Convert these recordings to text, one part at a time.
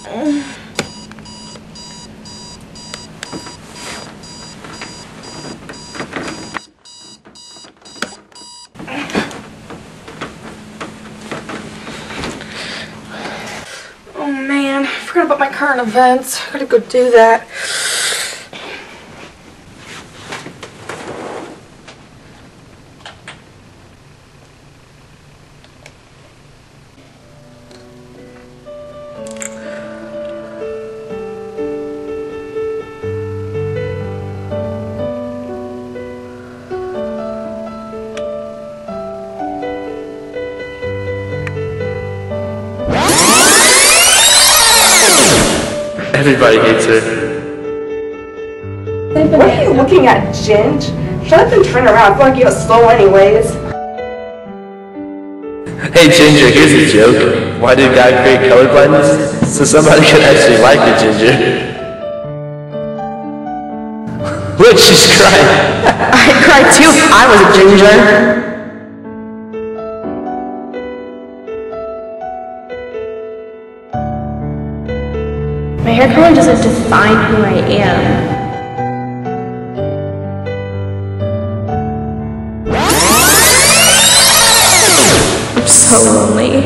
Oh man, I forgot about my current events. I gotta go do that. Everybody hates her. What are you looking at, Ginge? Shut up and turn around. I feel like you're slow anyways. Hey Ginger, here's a joke. Why did God create colorblindness? So somebody could actually like the Ginger. Look, she's crying. I cried too if I was a ginger. My hair color doesn't define who I am. I'm so lonely.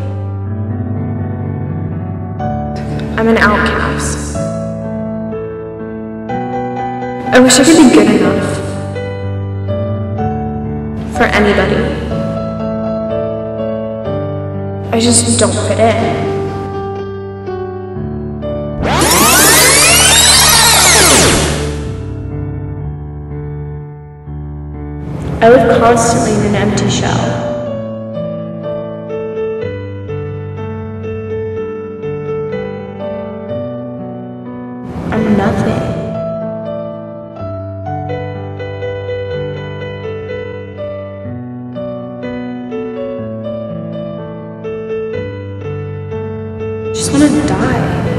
I'm an outcast. I wish I could be good enough for anybody. I just don't fit in. I live constantly in an empty shell. I'm nothing. I just want to die.